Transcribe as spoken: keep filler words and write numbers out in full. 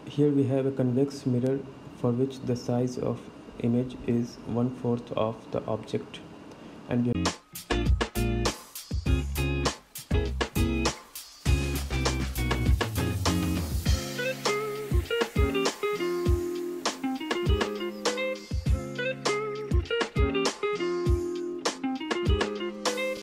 Here we have a convex mirror for which the size of image is one fourth of the object, and we